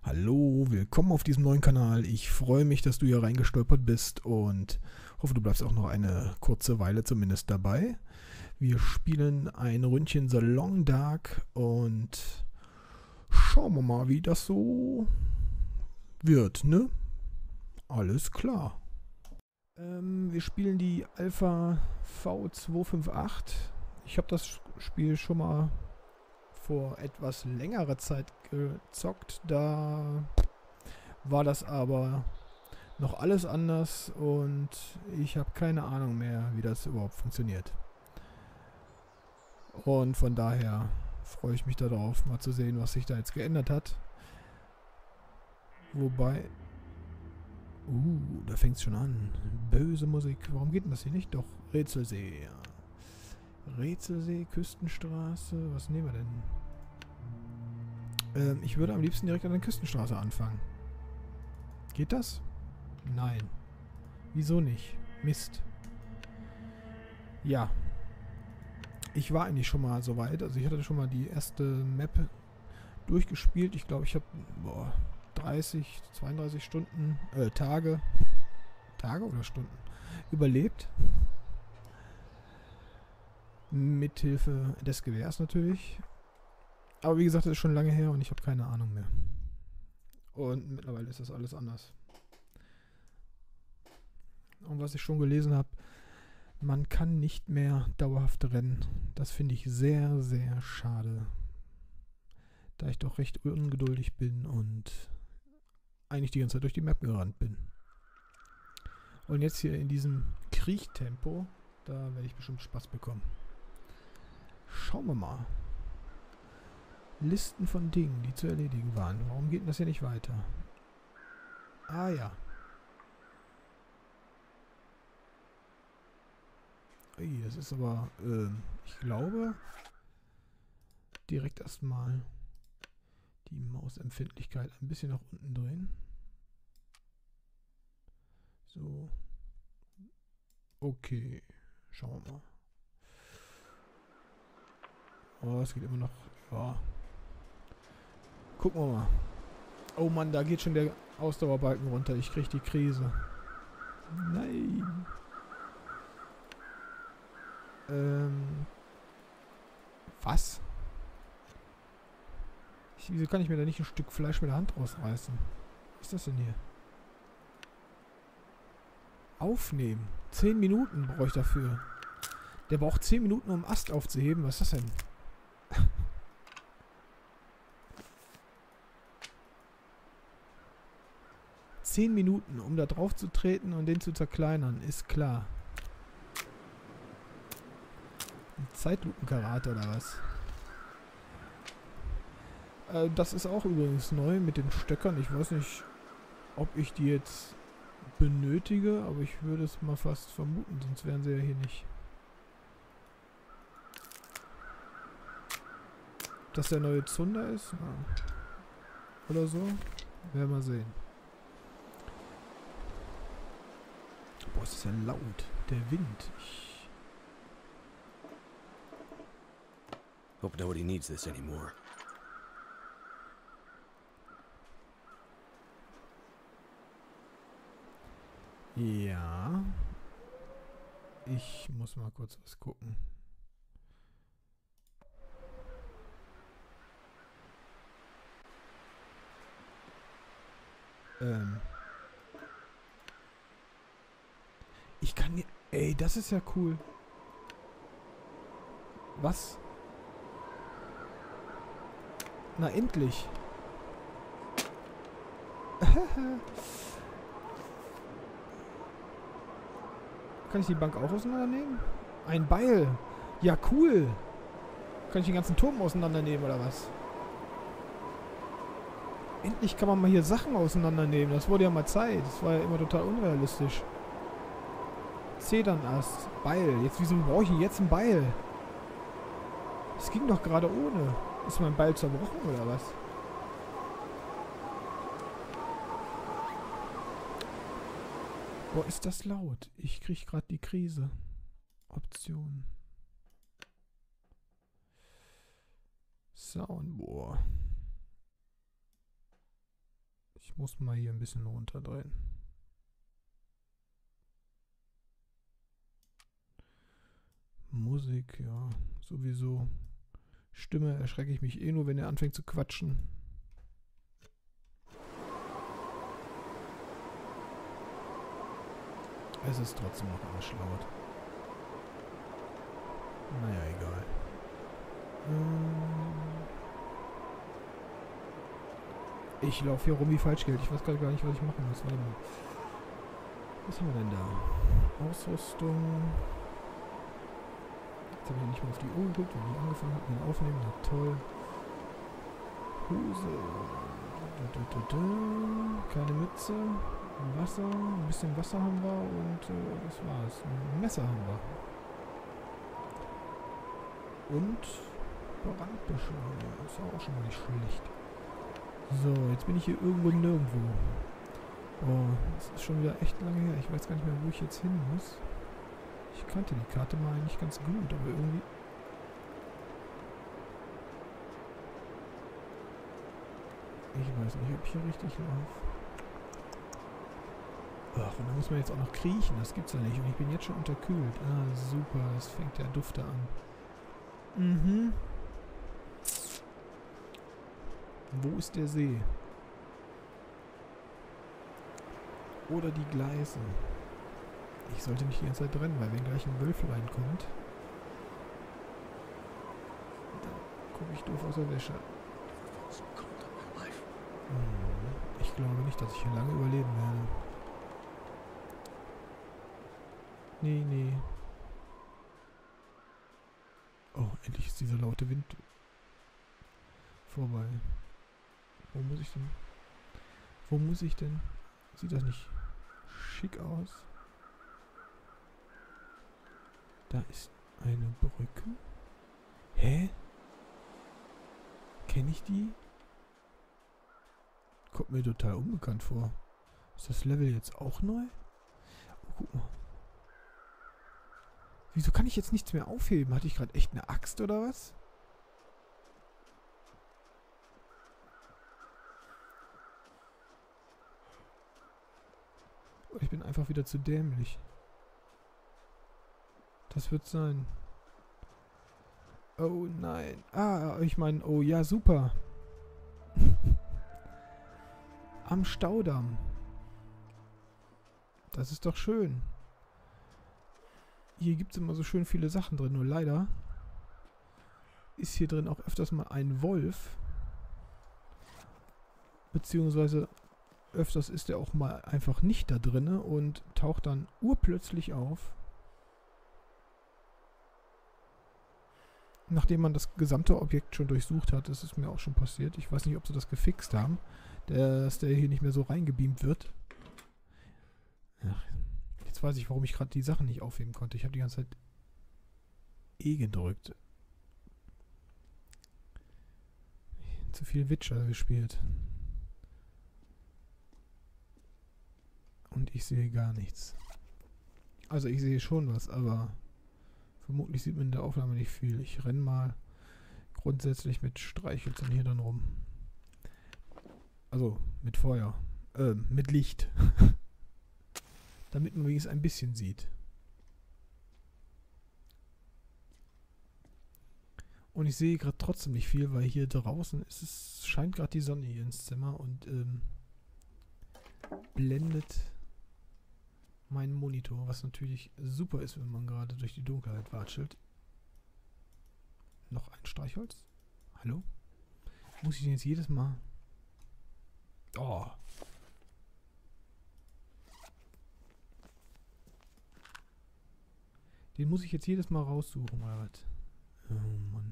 Hallo, willkommen auf diesem neuen Kanal. Ich freue mich, dass du hier reingestolpert bist und hoffe, du bleibst auch noch eine kurze Weile zumindest dabei. Wir spielen ein Ründchen The Long Dark und schauen wir mal, wie das so wird, ne? Alles klar. Wir spielen die Alpha V258. Ich habe das Spiel schon mal vor etwas längerer Zeit gezockt. Da war das aber noch alles anders und ich habe keine Ahnung mehr, wie das überhaupt funktioniert. Und von daher freue ich mich darauf, mal zu sehen, was sich da jetzt geändert hat. Wobei... da fängt es schon an. Böse Musik. Warum geht denn das hier nicht? Doch, Rätselsee. Ja. Rätselsee, Küstenstraße. Was nehmen wir denn? Ich würde am liebsten direkt an der Küstenstraße anfangen. Geht das? Nein. Wieso nicht? Mist. Ja. Ich war eigentlich schon mal so weit. Also ich hatte schon mal die erste Map durchgespielt. Ich glaube, ich habe 30, 32 Stunden, Tage oder Stunden überlebt. Mithilfe des Gewehrs natürlich. Aber wie gesagt, das ist schon lange her und ich habe keine Ahnung mehr. Und mittlerweile ist das alles anders. Und was ich schon gelesen habe, man kann nicht mehr dauerhaft rennen. Das finde ich sehr, sehr schade. Da ich doch recht ungeduldig bin und eigentlich die ganze Zeit durch die Map gerannt bin. Und jetzt hier in diesem Kriechtempo, da werde ich bestimmt Spaß bekommen. Schauen wir mal. Listen von Dingen, die zu erledigen waren. Warum geht denn das hier nicht weiter? Ah ja. Ui, das ist aber, ich glaube, direkt erstmal die Mausempfindlichkeit ein bisschen nach unten drehen. So. Okay. Schauen wir mal. Oh, es geht immer noch. Ja. Gucken wir mal. Oh Mann, da geht schon der Ausdauerbalken runter. Ich krieg die Krise. Nein. Was? Wieso kann ich mir da nicht ein Stück Fleisch mit der Hand rausreißen? Was ist das denn hier? Aufnehmen. 10 Minuten brauche ich dafür. Der braucht 10 Minuten, um Ast aufzuheben. Was ist das denn? 10 Minuten, um da drauf zu treten und den zu zerkleinern, ist klar. Ein Zeitlupenkarate oder was? Das ist auch übrigens neu mit den Stöckern. Ich weiß nicht, ob ich die jetzt benötige, aber ich würde es mal fast vermuten, sonst wären sie ja hier nicht. Ob das der neue Zunder ist? Ja. Oder so? Werden wir sehen. Boah, es ist ja laut. Der Wind. Hope nobody needs this anymore. Ja. Ich muss mal kurz was gucken. Ich kann hier... Ey, das ist ja cool. Was? Na, endlich. Kann ich die Bank auch auseinandernehmen? Ein Beil. Ja, cool. Kann ich den ganzen Turm auseinandernehmen, oder was? Endlich kann man mal hier Sachen auseinandernehmen. Das wurde ja mal Zeit. Das war ja immer total unrealistisch. Zedernast. Beil. Jetzt, wieso brauche ich jetzt ein Beil? Das ging doch gerade ohne. Ist mein Beil zerbrochen, oder was? Boah, ist das laut. Ich krieg gerade die Krise. Optionen. Soundboard. Muss mal hier ein bisschen runterdrehen. Musik, ja, sowieso. Stimme erschrecke ich mich eh nur, wenn er anfängt zu quatschen. Es ist trotzdem noch arschlaut. Naja, egal. Ich laufe hier rum wie Falschgeld. Ich weiß gerade gar nicht, was ich machen muss. Warte mal. Was haben wir denn da? Ausrüstung. Jetzt habe ich nicht mal auf die Uhr geguckt, wenn ich angefangen habe mit dem Aufnehmen. Na toll. Hose. Keine Mütze. Wasser. Ein bisschen Wasser haben wir und das war's. Ein Messer haben wir. Und Brandbeschleuniger. Das ist auch schon mal nicht schlecht. So, jetzt bin ich hier irgendwo nirgendwo. Oh, das ist schon wieder echt lange her. Ich weiß gar nicht mehr, wo ich jetzt hin muss. Ich kannte die Karte mal eigentlich ganz gut, aber irgendwie... Ich weiß nicht, ob ich hier richtig laufe. Ach, und da muss man jetzt auch noch kriechen. Das gibt's ja nicht. Und ich bin jetzt schon unterkühlt. Ah, super. Es fängt der Dufte an. Mhm. Wo ist der See? Oder die Gleise? Ich sollte nicht die ganze Zeit rennen, weil wenn gleich ein Wölflein kommt, dann gucke ich doof aus der Wäsche. Ich glaube nicht, dass ich hier lange überleben werde. Nee, nee. Oh, endlich ist dieser laute Wind vorbei. Wo muss ich denn? Wo muss ich denn? Sieht das nicht schick aus? Da ist eine Brücke. Hä? Kenne ich die? Kommt mir total unbekannt vor. Ist das Level jetzt auch neu? Oh, guck mal. Wieso kann ich jetzt nichts mehr aufheben? Hatte ich gerade echt eine Axt oder was? Oder ich bin einfach wieder zu dämlich. Das wird sein. Oh nein. Ah, ich meine, oh ja, super. Am Staudamm. Das ist doch schön. Hier gibt es immer so schön viele Sachen drin, nur leider ist hier drin auch öfters mal ein Wolf. Beziehungsweise öfters ist er auch mal einfach nicht da drinne und taucht dann urplötzlich auf. Nachdem man das gesamte Objekt schon durchsucht hat, das ist mir auch schon passiert. Ich weiß nicht, ob sie das gefixt haben, dass der hier nicht mehr so reingebeamt wird. Ach, jetzt weiß ich, warum ich gerade die Sachen nicht aufheben konnte. Ich habe die ganze Zeit E gedrückt. Zu viel Witcher gespielt. Und ich sehe gar nichts. Also ich sehe schon was, aber vermutlich sieht man in der Aufnahme nicht viel. Ich renne mal grundsätzlich mit Streichhölzern hier dann rum. Also mit Feuer. Mit Licht. Damit man wenigstens ein bisschen sieht. Und ich sehe gerade trotzdem nicht viel, weil hier draußen scheint gerade die Sonne hier ins Zimmer und blendet meinen Monitor, was natürlich super ist, wenn man gerade durch die Dunkelheit watschelt. Noch ein Streichholz? Hallo? Muss ich den jetzt jedes Mal... Oh. Den muss ich jetzt jedes Mal raussuchen, oder was? Oh Mann.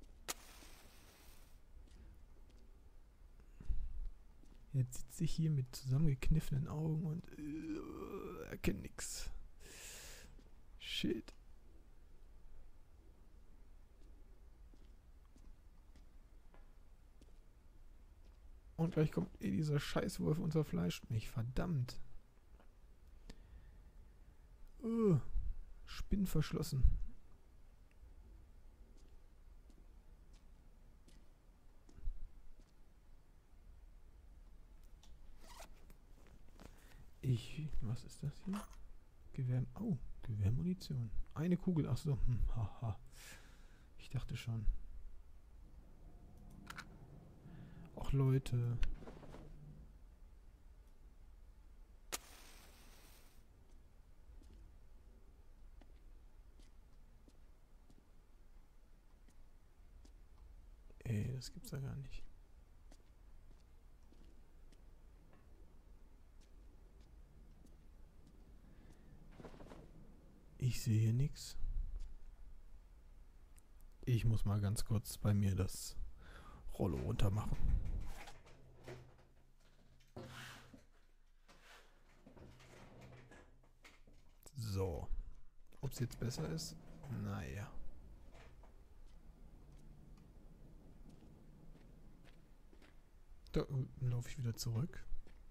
Jetzt sitze ich hier mit zusammengekniffenen Augen und erkenne nichts. Shit. Und gleich kommt dieser Scheißwolf und zerfleischt mich. Verdammt. Spinnen verschlossen. Was ist das hier? Gewehr... Oh, Gewehrmunition. Eine Kugel, achso. Haha. Ich dachte schon. Ach Leute. Ey, das gibt's ja gar nicht. Ich sehe nichts. Ich muss mal ganz kurz bei mir das Rollo runter machen. So. Ob es jetzt besser ist? Naja. Da laufe ich wieder zurück.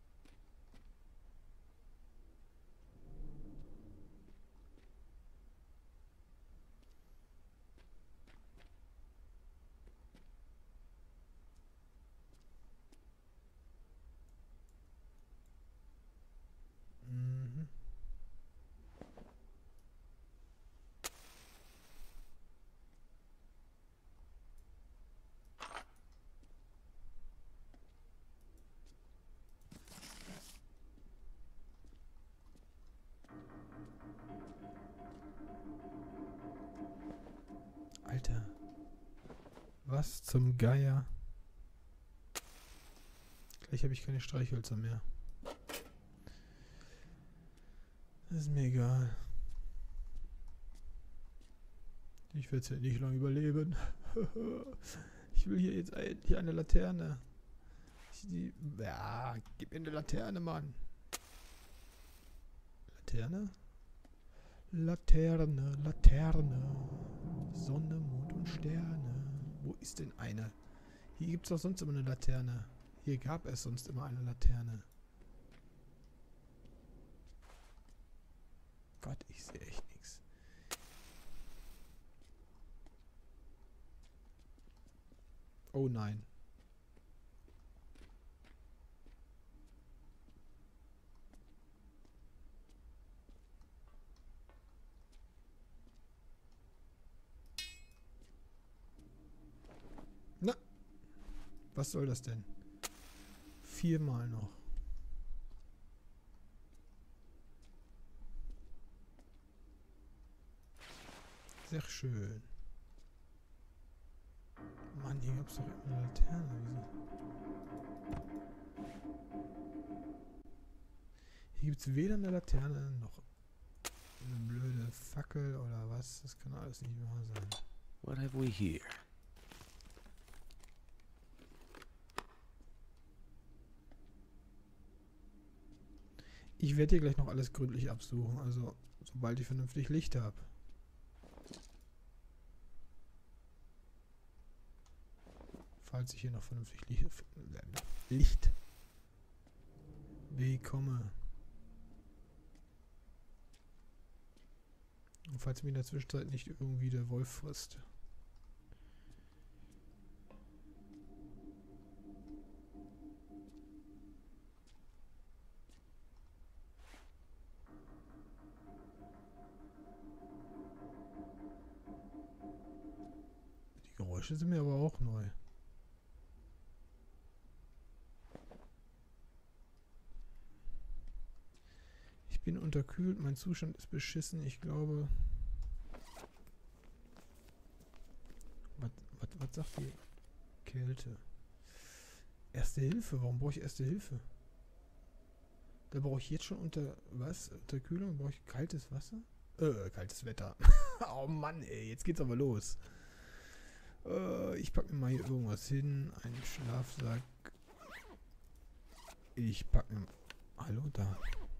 Mhm. Alter. Was zum Geier? Gleich habe ich keine Streichhölzer mehr. Das ist mir egal. Ich werde es ja nicht lange überleben. Ich will hier jetzt endlich eine Laterne. Ja, gib mir eine Laterne, Mann. Laterne? Laterne, Laterne. Sonne, Mond und Sterne. Wo ist denn eine? Hier gibt es doch sonst immer eine Laterne. Hier gab es sonst immer eine Laterne. Gott, ich sehe echt nichts. Oh nein. Na, was soll das denn? 4-mal noch. Sehr schön. Mann, hier gab es doch eine Laterne. Wieso? Hier gibt es weder eine Laterne noch eine blöde Fackel oder was. Das kann alles nicht wahr sein. What have we here? Ich werde hier gleich noch alles gründlich absuchen. Also, sobald ich vernünftig Licht habe. Falls ich hier noch vernünftig Licht bekomme. Und falls mich in der Zwischenzeit nicht irgendwie der Wolf frisst. Die Geräusche sind mir aber auch neu. Ich bin unterkühlt, mein Zustand ist beschissen, ich glaube... Was sagt die Kälte? Erste Hilfe, warum brauche ich Erste Hilfe? Da brauche ich jetzt schon Unterkühlung, brauche ich kaltes Wasser? Kaltes Wetter. Oh Mann, ey, jetzt geht's aber los. Ich packe mir mal hier irgendwas hin, einen Schlafsack. Ich packe mir... Hallo, da.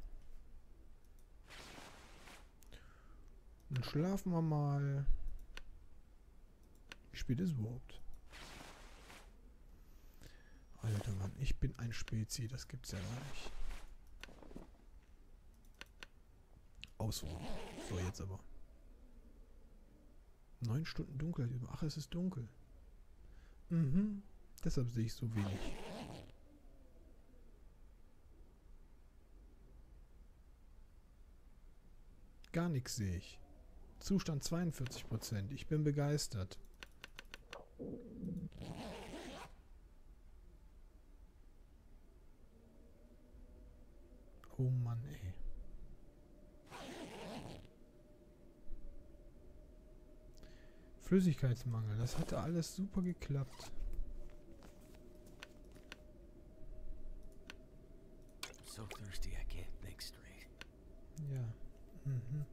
Dann schlafen wir mal. Wie spät ist es überhaupt? Alter Mann, ich bin ein Spezi, das gibt's ja gar nicht. Ausruhen. So, jetzt aber. 9 Stunden Dunkelheit über. Ach, es ist dunkel. Mhm. Deshalb sehe ich so wenig. Gar nichts sehe ich. Zustand 42%. Ich bin begeistert. Oh Mann, ey. Flüssigkeitsmangel. Das hatte alles super geklappt. So thirsty I can't think straight. Ja. Mhm.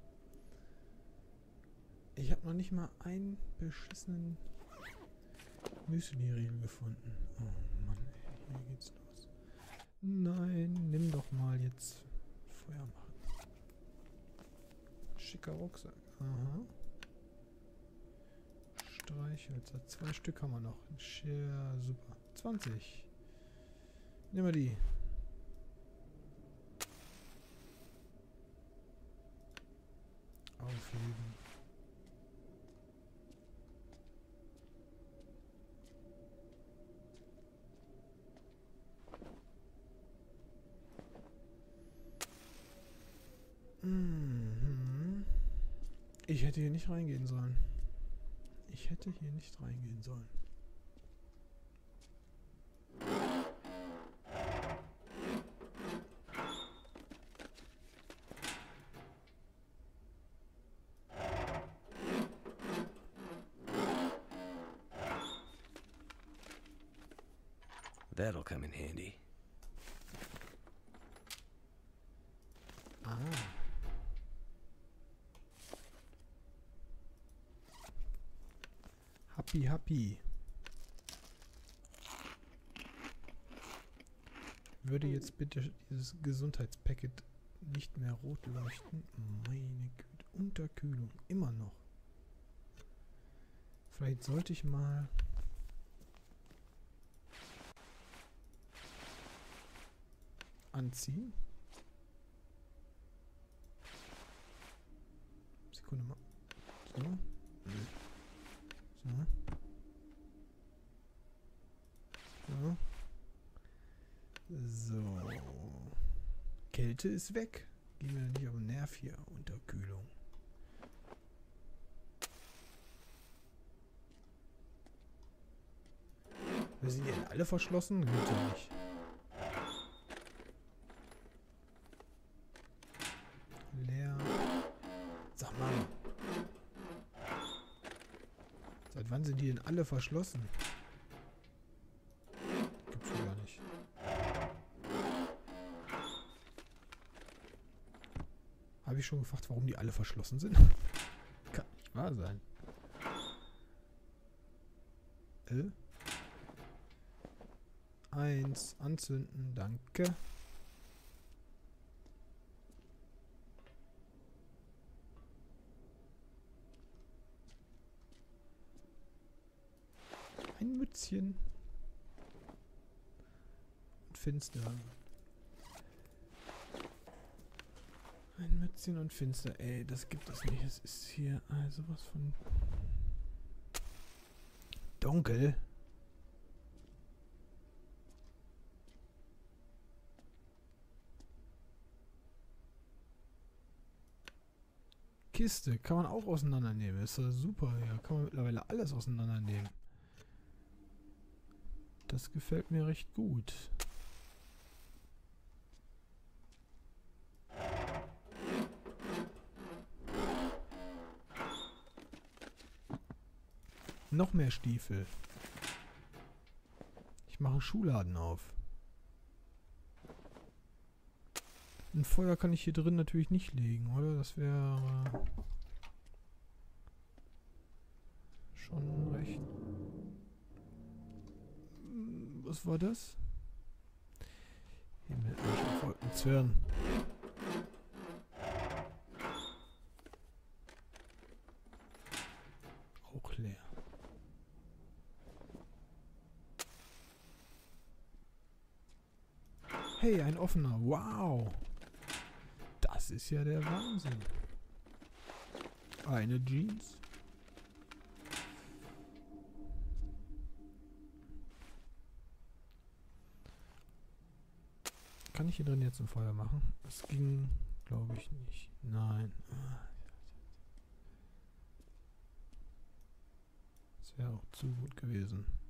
Ich habe noch nicht mal einen beschissenen Müsli-Riegel gefunden. Oh Mann, ey. Hier geht's los. Nein, nimm doch mal jetzt Feuer machen. Schicker Rucksack. Aha. Streichhölzer. 2 Stück haben wir noch. Ja, super. 20. Nehmen wir die. Aufheben. Mhm. Ich hätte hier nicht reingehen sollen. Ich hätte hier nicht reingehen sollen. That'll come in handy. Ah. Happy, happy. Würde jetzt bitte dieses Gesundheitspaket nicht mehr rot leuchten? Meine Güte. Unterkühlung. Immer noch. Vielleicht sollte ich mal... anziehen. Sekunde mal. So. So. So. So. Kälte ist weg. Gehen wir nicht auf den Nerv hier. Unterkühlung. Wir sind ja alle verschlossen? Gut ja nicht. Leer. Sag mal. Seit wann sind die denn alle verschlossen? Gibt's ja gar nicht. Habe ich schon gefragt, warum die alle verschlossen sind? Kann nicht wahr sein. 1 anzünden, danke. Ein Mützchen. Und finster. Ein Mützchen und finster. Ey, das gibt es nicht. Es ist hier also was von... dunkel. Kiste kann man auch auseinandernehmen. Ist ja super. Ja, kann man mittlerweile alles auseinandernehmen. Das gefällt mir recht gut. Noch mehr Stiefel. Ich mache einen Schuhladen auf. Ein Feuer kann ich hier drin natürlich nicht legen, oder? Das wäre schon recht... Was war das? Himmel, Arsch, Wolken, Zwirn. Auch leer. Hey, ein offener. Wow. Das ist ja der Wahnsinn. Eine Jeans. Kann ich hier drin jetzt ein Feuer machen? Das ging, glaube ich, nicht. Nein. Das wäre auch zu gut gewesen.